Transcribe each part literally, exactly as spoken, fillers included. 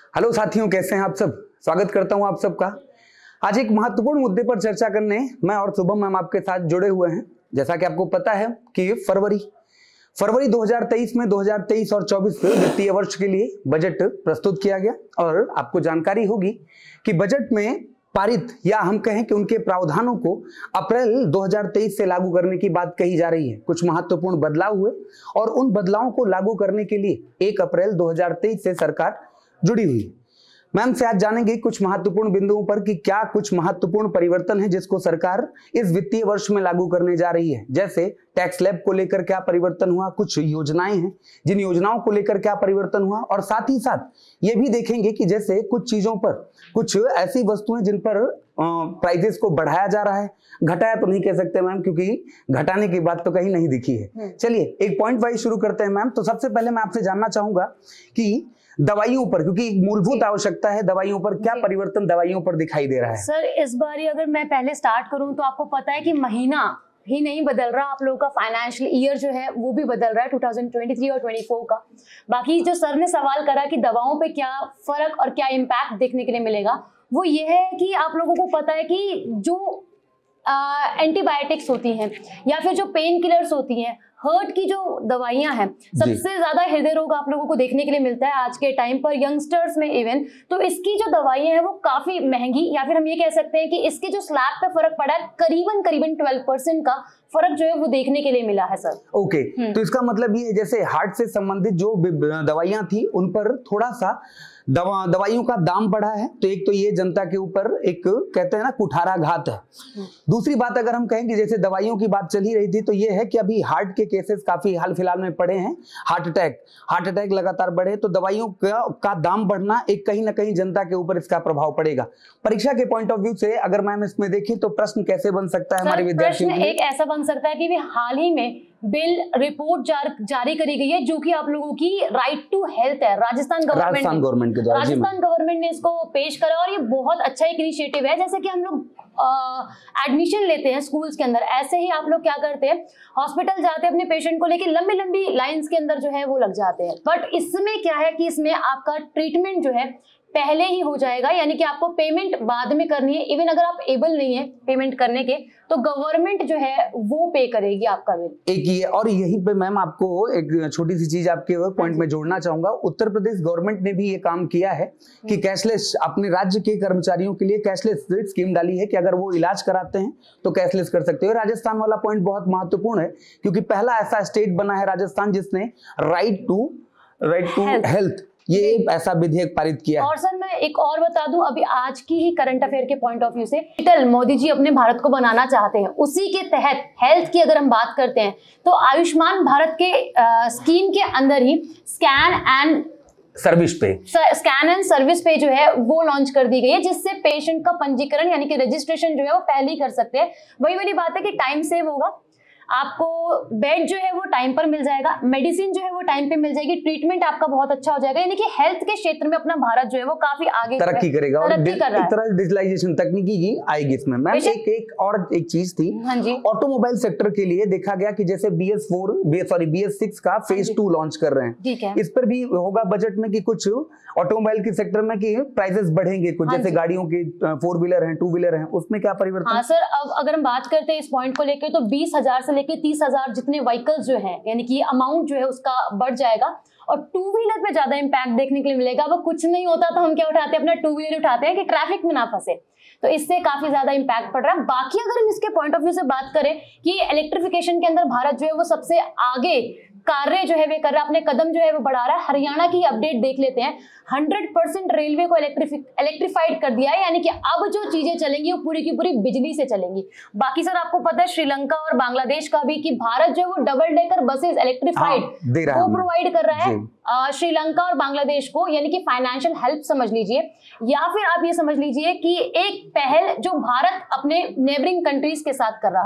Hello साथियों, कैसे हैं आप सब। स्वागत करता हूं आप सबका। आज एक महत्वपूर्ण मुद्दे पर चर्चा करने मैं और शुभम मैम आपके साथ जुड़े हुए हैं। जैसा कि आपको पता है कि फरवरी फरवरी दो हज़ार तेईस में दो हज़ार तेईस और चौबीस वित्तीय वर्ष के लिए बजट प्रस्तुत किया गया और आपको जानकारी होगी कि बजट में पारित या हम कहें कि उनके प्रावधानों को अप्रैल दो हज़ार तेईस से लागू करने की बात कही जा रही है। कुछ महत्वपूर्ण बदलाव हुए और उन बदलावों को लागू करने के लिए एक अप्रैल दो हज़ार तेईस से सरकार जुड़ी हुई है। मैम से आज जानेंगे कुछ महत्वपूर्ण बिंदुओं पर कि क्या कुछ महत्वपूर्ण परिवर्तन है जिसको सरकार इस वित्तीय वर्ष में लागू करने जा रही है। जैसे टैक्स स्लैब को लेकर क्या परिवर्तन हुआ, कुछ योजनाएं हैं जिन योजनाओं को लेकर क्या परिवर्तन हुआ, और साथ ही साथ ये भी देखेंगे कि जैसे कुछ चीजों पर कुछ ऐसी वस्तुएं जिन पर प्राइजेस को बढ़ाया जा रहा है, घटाया तो नहीं कह सकते मैम क्योंकि घटाने की बात तो कहीं नहीं दिखी है। चलिए एक पॉइंट वाइज शुरू करते हैं मैम। तो सबसे पहले मैं आपसे जानना चाहूंगा कि दवाइयों पर, क्योंकि मूलभूत आवश्यकता है, दवाइयों पर क्या परिवर्तन दवाइयों पर दिखाई दे रहा है। सर इस बार अगर मैं पहले स्टार्ट करूं तो आपको पता है कि महीना ही नहीं बदल रहा, आप लोगों का फाइनेंशियल ईयर जो है वो भी बदल रहा है दो हज़ार तेईस और चौबीस का। बाकी जो सर ने सवाल करा कि दवाओं पे क्या फर्क और क्या इम्पैक्ट देखने के लिए मिलेगा, वो ये है कि आप लोगों को पता है कि जो एंटीबायोटिक्स होती हैं या फिर जो पेन किलर्स होती हैं, हर्ट की जो दवाइयां हैं, सबसे ज्यादा हृदय रोग आप लोगों को देखने के लिए मिलता है आज के टाइम पर, यंगस्टर्स में इवन। तो इसकी जो दवाइयां हैं वो काफी महंगी, या फिर हम ये कह सकते हैं कि इसके जो स्लैब पे फर्क पड़ा है करीबन करीबन बारह परसेंट का फर्क जो है वो देखने के लिए मिला है सर। ओके okay, तो इसका मतलब ये जैसे हार्ट से संबंधित जो दवाइयां थी उन पर थोड़ा सा दवा दवाइयों का दाम बढ़ा है। तो एक तो ये जनता के ऊपर एक कहते हैं ना कुठाराघात है। दूसरी बात अगर हम कहें कि जैसे दवाइयों की बात चल ही रही थी, तो ये है कि अभी हार्ट के केसेस काफी हाल फिलहाल में पड़े हैं। हार्ट अटैक हार्ट अटैक लगातार बढ़े, तो दवाइयों का, का दाम बढ़ना एक कहीं ना कहीं जनता के ऊपर इसका प्रभाव पड़ेगा। परीक्षा के पॉइंट ऑफ व्यू से अगर मैम इसमें देखें तो प्रश्न कैसे बन सकता है हमारे विद्यार्थियों के लिए? एक ऐसा बन सकता है कि हाल ही में बिल रिपोर्ट जार, जारी करी गई है जो कि आप लोगों की राइट टू हेल्थ है, राजस्थान गवर्नमेंट राजस्थान गवर्नमेंट के द्वारा राजस्थान गवर्नमेंट ने इसको पेश करा और ये बहुत अच्छा एक इनिशिएटिव है। जैसे कि हम लोग एडमिशन लेते हैं स्कूल्स के अंदर, ऐसे ही आप लोग क्या करते हैं, हॉस्पिटल जाते हैं अपने पेशेंट को लेके, लंबी लंबी लाइंस के अंदर जो है वो लग जाते हैं। बट इसमें क्या है कि इसमें आपका ट्रीटमेंट जो है पहले ही हो जाएगा, यानी कि आपको पेमेंट बाद में करनी है। इवन अगर आप एबल नहीं है पेमेंट करने के तो गवर्नमेंट जो है वो पे करेगी आपका बिल। एक ये, और यहीं पे मैम आपको एक छोटी सी चीज आपके पॉइंट में जोड़ना चाहूंगा। उत्तर प्रदेश गवर्नमेंट ने भी ये काम किया है कि कैशलेस अपने राज्य के कर्मचारियों के लिए कैशलेस स्कीम डाली है कि अगर वो इलाज कराते हैं तो कैशलेस कर सकते हो। राजस्थान वाला पॉइंट बहुत महत्वपूर्ण है क्योंकि पहला ऐसा स्टेट बना है राजस्थान जिसने right to right to health ये ऐसा विधेयक पारित किया। और सर मैं एक और बता दूं, अभी आज की ही करंट अफेयर के पॉइंट ऑफ व्यू से डिजिटल मोदी जी अपने भारत को बनाना चाहते हैं, उसी के तहत हेल्थ की अगर हम बात करते हैं तो आयुष्मान भारत के आ, स्कीम के अंदर ही scan and service pay scan and service pay जो है वो लॉन्च कर दी गई है, जिससे पेशेंट का पंजीकरण यानी कि रजिस्ट्रेशन जो है वो पहले ही कर सकते हैं। वही वाली बात है कि टाइम सेव होगा, आपको बेड जो है वो टाइम पर मिल जाएगा, मेडिसिन जो है वो टाइम पे मिल जाएगी, ट्रीटमेंट आपका बहुत अच्छा हो जाएगा। यानी कि हेल्थ के क्षेत्र में अपना भारत जो है वो काफी आगे तरक्की करेगा और तरक्की कर रहा है। एक तरह डिजिटलाइजेशन तकनीकी की आएगी इसमें। मैम एक एक और एक चीज थी, ऑटोमोबाइल सेक्टर के लिए देखा गया कि जैसे B S four sorry B S six का फेज टू लॉन्च कर रहे हैं। ठीक है, इस पर भी होगा बजट में कि कुछ ऑटोमोबाइल के सेक्टर में कि प्राइसेस बढ़ेंगे कुछ, जैसे गाड़ियों की फोर व्हीलर है, टू व्हीलर है, उसमें क्या परिवर्तन? हाँ सर, अब अगर हम बात करते हैं इस पॉइंट को लेकर तो बीस हजार से लेकर तीस हजार जितने व्हीकल्स जो हैं, यानी कि अमाउंट जो है उसका बढ़ जाएगा और टू व्हीलर पे ज्यादा इंपैक्ट देखने के लिए मिलेगा। अब कुछ नहीं होता तो हम क्या उठाते हैं, अपना टू व्हीलर उठाते हैं कि ट्रैफिक में ना फंसे, तो इससे काफी ज्यादा इंपैक्ट पड़ रहा है। बाकी अगर हम इसके पॉइंट ऑफ व्यू से बात करें कि इलेक्ट्रिफिकेशन के अंदर भारत जो है वो सबसे आगे कार्य जो है वे कर रहा है, अपने कदम जो है वो बढ़ा रहा है। हरियाणा की अपडेट देख लेते हैं, हंड्रेड परसेंट रेलवे को इलेक्ट्रिफाइड कर दिया है, यानी कि अब जो चीजें चलेंगी वो पूरी की पूरी बिजली से चलेंगी। बाकी सर आपको पता है श्रीलंका और बांग्लादेश का भी कि भारत जो है वो डबल डेकर बसेस इलेक्ट्रिफाइड वो प्रोवाइड कर रहा है श्रीलंका और बांग्लादेश को, यानी कि फाइनेंशियल हेल्प समझ लीजिए, या फिर आप ये समझ लीजिए कि एक पहल जो भारत अपने नेबरिंग कंट्रीज के साथ कर रहा है।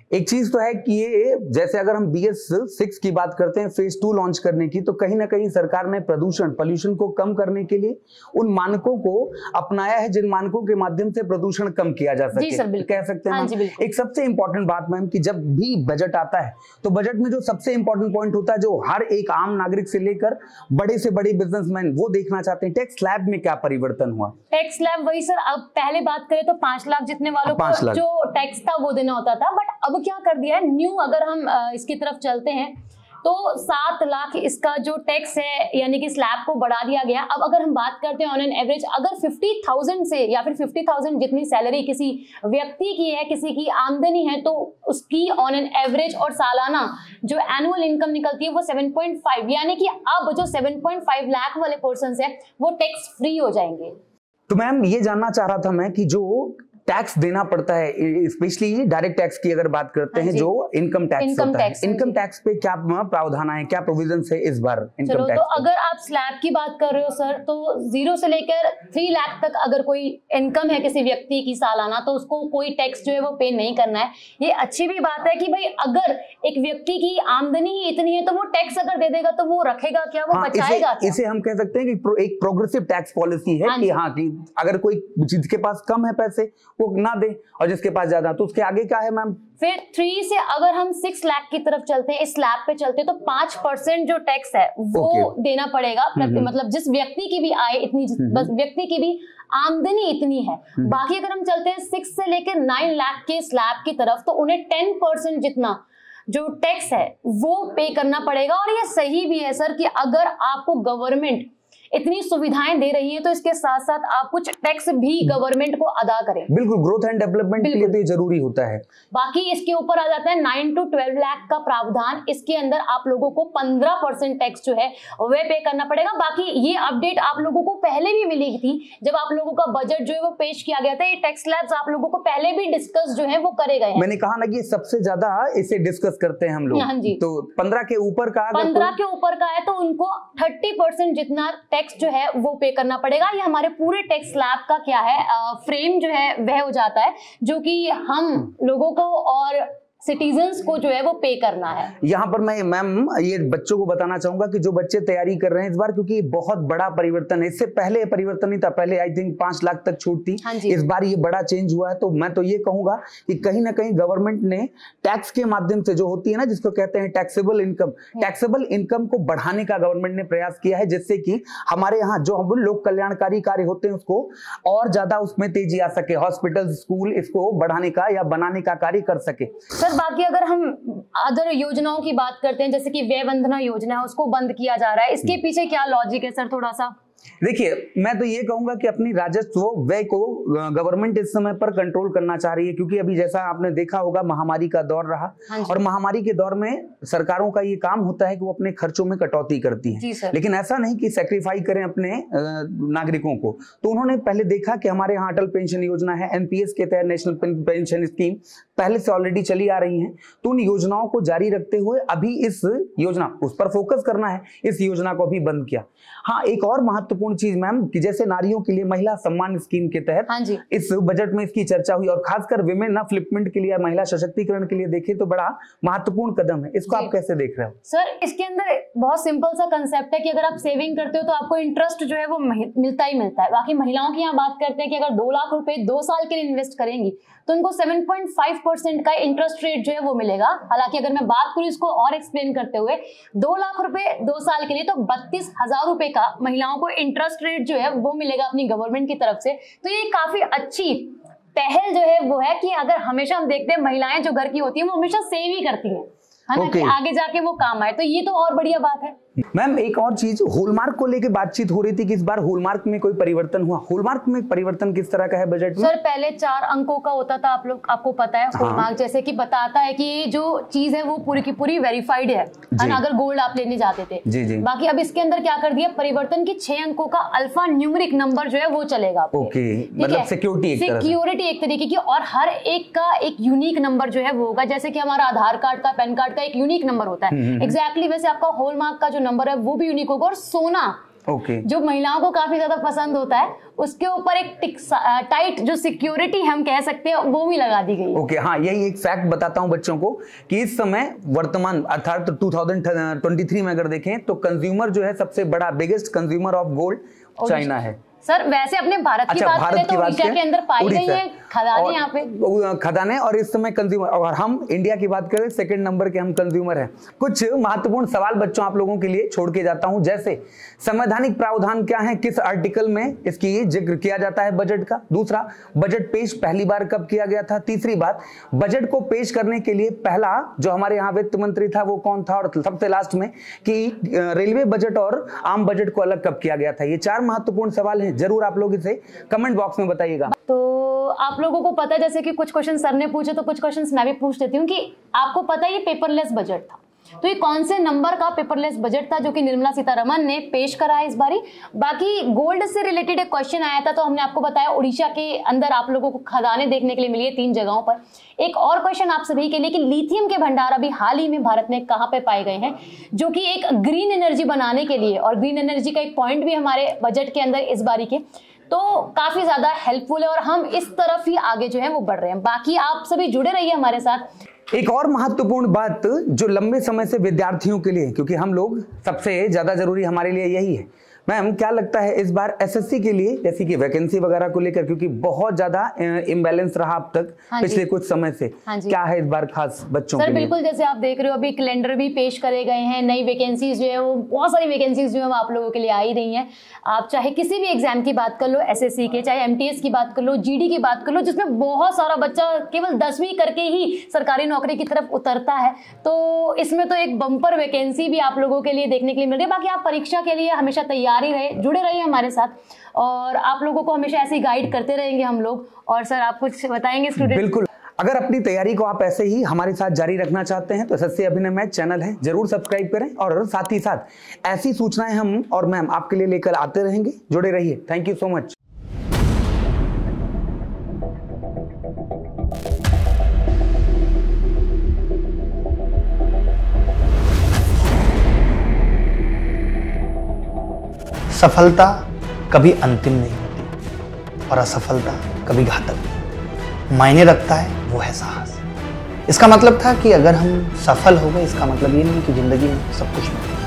एक चीज तो है कि ये जैसे अगर हम बी एस सिक्स की बात करते हैं फेज टू लॉन्च करने की, तो कहीं ना कहीं सरकार ने प्रदूषण पॉल्यूशन को कम करने के लिए उन मानकों को अपनाया है जिन मानकों के माध्यम से प्रदूषण कम किया जा सके। कह सकते हैं हाँ, एक सबसे इंपॉर्टेंट बात मैम कि जब भी बजट आता है तो बजट में जो सबसे इंपॉर्टेंट पॉइंट होता है जो हर एक आम नागरिक से लेकर बड़े से बड़े बिजनेसमैन वो देखना चाहते हैं, टैक्स स्लैब में क्या परिवर्तन हुआ। टैक्स स्लैब वही सर, अब पहले बात करें तो पांच लाख जितने वालों को जो टैक्स था वो देना होता था, बट अब क्या कर दिया है न्यू, अगर हम इसकी तरफ चलते हैं तो सात लाख इसका जो टैक्स है यानी कि स्लैब को बढ़ा दिया गया। अब अगर हम बात करते हैं ऑन एन एवरेज, अगर फिफ्टी थाउजेंड से या फिर फिफ्टी थाउजेंड जितनी सैलरी किसी व्यक्ति की है, किसी की आमदनी है, तो उसकी ऑन एन एवरेज और सालाना जो एनुअल इनकम निकलती है वो सेवन पॉइंट फाइव, यानी कि अब जो सेवन पॉइंट फाइव लाख वाले पर्सन है वो टैक्स फ्री हो जाएंगे। तो मैम ये जानना चाह रहा था मैं कि जो टैक्स देना पड़ता है, स्पेशली डायरेक्ट टैक्स की अगर बात करते हैं, जो इनकम टैक्स इनकम होता टैक्स है, इनकम टैक्स पे क्या प्रावधान है, क्या प्रोविजन है इस बार इनकम टैक्स? तो अगर आप स्लैब की बात कर रहे हो सर, तो जीरो से लेकर थ्री लाख तक अगर कोई इनकम है किसी व्यक्ति की सालाना, तो उसको कोई टैक्स जो है वो पे नहीं करना है। ये अच्छी भी बात है कि भाई अगर एक व्यक्ति की आमदनी ही इतनी है तो वो टैक्स अगर दे देगा तो वो रखेगा क्या, वो हाँ, बचाएगा इसे, इसे हम कह सकते हैं कि प्रो, एक प्रोग्रेसिव टैक्स पॉलिसी है। हाँ कि हाँ कि अगर कोई जिसके पास कम है पैसे वो ना दे और जिसके पास ज्यादा, तो उसके आगे क्या है मैम? फिर थ्री से अगर हम सिक्स लाख की तरफ चलते हैं, इस स्लैब पे चलते हैं, तो पांच परसेंट जो टैक्स है वो okay. देना पड़ेगा। मतलब जिस व्यक्ति की भी आय इतनी, बस व्यक्ति की भी आमदनी इतनी है। बाकी अगर हम चलते हैं सिक्स से लेकर नाइन लाख के स्लैब की तरफ, तो उन्हें टेन परसेंट जितना जो टैक्स है वो पे करना पड़ेगा। और ये सही भी है सर कि अगर आपको गवर्नमेंट इतनी सुविधाएं दे रही है तो इसके साथ साथ आप कुछ टैक्स भी गवर्नमेंट को अदा करें। बिल्कुल, ग्रोथ एंड डेवलपमेंट के लिए तो ये जरूरी होता है। बाकी इसके ऊपर आ जाता है नाइन टू ट्वेल्व लाख का प्रावधान, इसके अंदर आप लोगों को पंद्रह परसेंट टैक्स जो है वह पे करना पड़ेगा। बाकी ये अपडेट आप लोगों को पहले भी मिली थी जब आप लोगों का बजट जो है वो पेश किया गया था। ये टैक्स स्लैब्स आप लोगों को पहले भी डिस्कस जो है वो करे गए हैं। मैंने कहा ना कि सबसे ज्यादा इसे डिस्कस करते हैं हम लोग। हाँ जी। तो पंद्रह के ऊपर का पंद्रह के ऊपर का है तो उनको थर्टी परसेंट जितना टैक्स जो है वो पे करना पड़ेगा। ये हमारे पूरे टैक्स स्लैब का क्या है फ्रेम जो है वह हो जाता है, जो कि हम लोगों को और सिटीजन्स को जो है वो पे करना है। यहाँ पर मैं मैम ये बच्चों को बताना चाहूंगा कि जो बच्चे तैयारी कर रहे हैं इस बार, क्योंकि बहुत बड़ा परिवर्तन है। इससे पहले परिवर्तन नहीं था, पहले आई थिंक पांच लाख तक छूट थी। हाँ इस बार ये बड़ा चेंज हुआ है। तो मैं तो ये कहूंगा कि कहीं ना कहीं गवर्नमेंट ने टैक्स के माध्यम से जो होती है ना, जिसको कहते हैं टैक्सेबल इनकम, टैक्सेबल इनकम को बढ़ाने का गवर्नमेंट ने प्रयास किया है, जिससे कि हमारे यहाँ जो हम लोग कल्याणकारी कार्य होते हैं उसको और ज्यादा उसमें तेजी आ सके। हॉस्पिटल, स्कूल इसको बढ़ाने का या बनाने का कार्य कर सके। बाकी अगर हम अदर योजनाओं की बात करते हैं, जैसे कि व्यय वंदना योजना है, उसको बंद किया जा रहा है, इसके पीछे क्या लॉजिक है सर? थोड़ा सा देखिए, मैं तो ये कहूंगा कि अपनी राजस्व व्यय को गवर्नमेंट इस समय पर कंट्रोल करना चाह रही है, क्योंकि अभी जैसा आपने देखा होगा महामारी का दौर रहा। हाँ और महामारी के दौर में सरकारों का ये काम होता है कि वो अपने खर्चों में कटौती करती है, लेकिन ऐसा नहीं कि सैक्रिफाई करें अपने नागरिकों को। तो उन्होंने पहले देखा कि हमारे यहाँ अटल पेंशन योजना है, एनपीएस के तहत नेशनल पेंशन स्कीम पहले से ऑलरेडी चली आ रही है, तो उन योजनाओं को जारी रखते हुए अभी इस योजना उस पर फोकस करना है, इस योजना को भी बंद किया। हाँ, एक और महत्वपूर्ण चीज मैम कि जैसे नारियों के लिए महिला सम्मान स्कीम के तहत हाँ जी। इस बजट में इसकी चर्चा हुई, और खासकर विमेन अपलिफ्टमेंट के लिए, महिला सशक्तिकरण के लिए देखें तो बड़ा महत्वपूर्ण कदम है। इसको आप कैसे देख रहे हो? सर, इसके अंदर बहुत सिंपल सा कंसेप्ट है कि अगर आप सेविंग करते हो तो आपको इंटरेस्ट जो है वो मिलता ही मिलता है। बाकी महिलाओं की यहाँ बात करते हैं कि अगर दो लाख रुपए दो साल के लिए इन्वेस्ट करेंगी तो उनको सेवन पॉइंट फाइव परसेंट का इंटरेस्ट रेट जो है वो मिलेगा। हालांकि अगर मैं बात करूं इसको और एक्सप्लेन करते हुए, दो लाख रुपए दो साल के लिए तो बत्तीस हजार रुपए का महिलाओं को इंटरेस्ट रेट जो है वो मिलेगा अपनी गवर्नमेंट की तरफ से। तो ये काफी अच्छी पहल जो है वो है कि अगर हमेशा हम देखते हैं महिलाएं जो घर की होती है वो हमेशा सेव ही करती हैं, है ना, कि आगे जाके वो काम आए, तो ये तो और बढ़िया बात है। मैम एक और चीज, हॉलमार्क को लेके बातचीत हो रही थी कि इस बार हॉलमार्क में कोई परिवर्तन हुआ। हॉलमार्क में परिवर्तन किस तरह का है बजट में? सर, पहले चार अंकों का होता था, आप लोग आपको पता है हॉलमार्क। हाँ। जैसे कि बताता है कि जो चीज है वो पूरी की पूरी वेरीफाइड है, है ना, अगर गोल्ड आप लेने जाते थे। जी जी। बाकी अब इसके अंदर क्या कर दिया, परिवर्तन की छह अंकों का अल्फा न्यूमेरिक नंबर जो है वो चलेगा। ओके, मतलब सिक्योरिटी एक तरह से। सिक्योरिटी एक तरीके की, और हर एक का एक यूनिक नंबर जो है वो होगा। जैसे कि हमारा आधार कार्ड का, पैन कार्ड का एक यूनिक नंबर होता है, एग्जैक्टली वैसे आपका हॉलमार्क का जो नंबर है वो भी यूनिक होगा। और सोना ओके okay. जो महिलाओं को काफी ज्यादा पसंद होता है, उसके ऊपर एक टाइट जो सिक्योरिटी हम कह सकते हैं वो भी लगा दी गई है। ओके okay, हाँ, यही एक फैक्ट बताता हूं बच्चों को कि इस समय वर्तमान अर्थात दो हज़ार तेईस में अगर देखें तो कंज्यूमर जो है सबसे बड़ा biggest consumer of gold China है। सर वैसे अपने भारत की अच्छा, बात भारत करें तो उड़ीसा के अंदर पाई गई है खदानें यहाँ पे, खदानें, और इस समय कंज्यूमर, और हम इंडिया की बात करें सेकंड नंबर के हम कंज्यूमर हैं। कुछ महत्वपूर्ण सवाल बच्चों आप लोगों के लिए छोड़ के जाता हूं, जैसे संवैधानिक प्रावधान क्या है, किस आर्टिकल में इसकी जिक्र किया जाता है बजट का। दूसरा, बजट पेश पहली बार कब किया गया था। तीसरी बात, बजट को पेश करने के लिए पहला जो हमारे यहाँ वित्त मंत्री था वो कौन था। और सबसे लास्ट में कि रेलवे बजट और आम बजट को अलग कब किया गया था। ये चार महत्वपूर्ण सवाल हैं, जरूर आप लोग इसे कमेंट बॉक्स में बताइएगा। तो आप लोगों को पता है जैसे कि कुछ क्वेश्चन सर ने पूछे तो कुछ क्वेश्चन मैं भी पूछ देती हूँ कि आपको पता है ये पेपरलेस बजट था, तो ये कौन से नंबर का पेपरलेस बजट था जो कि निर्मला सीतारमण ने पेश करा है इस बारी। बाकी गोल्ड से रिलेटेड एक क्वेश्चन आया था तो हमने आपको बताया उड़ीसा के अंदर आप लोगों को खदानें देखने के लिए मिली है तीन जगहों पर। एक और क्वेश्चन आप सभी के लिए कि लिथियम के भंडार अभी हाल ही में भारत में कहां पे पाए गए हैं, जो कि एक ग्रीन एनर्जी बनाने के लिए, और ग्रीन एनर्जी का एक पॉइंट भी हमारे बजट के अंदर इस बारी के, तो काफी ज्यादा हेल्पफुल है और हम इस तरफ ही आगे जो है वो बढ़ रहे हैं। बाकी आप सभी जुड़े रहिए हमारे साथ। एक और महत्वपूर्ण बात जो लंबे समय से विद्यार्थियों के लिए, क्योंकि हम लोग सबसे ज्यादा जरूरी हमारे लिए यही है, मैम क्या लगता है इस बार एसएससी के लिए जैसे कि वैकेंसी वगैरह को लेकर, क्योंकि बहुत ज्यादा इम्बैलेंस रहा अब तक हाँ पिछले कुछ समय से, हाँ क्या है इस बार खास बच्चों सर के लिए? बिल्कुल, जैसे आप देख रहे हो अभी कैलेंडर भी पेश करे गए हैं, नई वैकेंसीज जो है वो बहुत सारी वैकेंसीज जो है वो आप लोगों के लिए आ ही रही हैं। आप चाहे किसी भी एग्जाम की बात कर लो, एसएससी के, चाहे एमटीएस की बात कर लो, जीडी की बात कर लो, जिसमें बहुत सारा बच्चा केवल दसवीं करके ही सरकारी नौकरी की तरफ उतरता है, तो इसमें तो एक बम्पर वैकेंसी भी आप लोगों के लिए देखने के लिए मिल रही है। बाकी आप परीक्षा के लिए हमेशा तैयार ही रहे, जुड़े रहिए हमारे साथ, और आप लोगों को हमेशा ऐसे ही गाइड करते रहेंगे हम लोग। और सर आप कुछ बताएंगे स्टूडेंट? बिल्कुल, अगर अपनी तैयारी को आप ऐसे ही हमारे साथ जारी रखना चाहते हैं तो एसएससी अभिनव मैथ चैनल है, जरूर सब्सक्राइब करें, और साथ ही साथ ऐसी सूचनाएं हम और मैम आपके लिए लेकर आते रहेंगे। जुड़े रहिए। Thank you so much. सफलता कभी अंतिम नहीं होती और असफलता कभी घातक। मायने रखता है वो है साहस। इसका मतलब था कि अगर हम सफल हो गए, इसका मतलब ये नहीं कि जिंदगी में सब कुछ मिल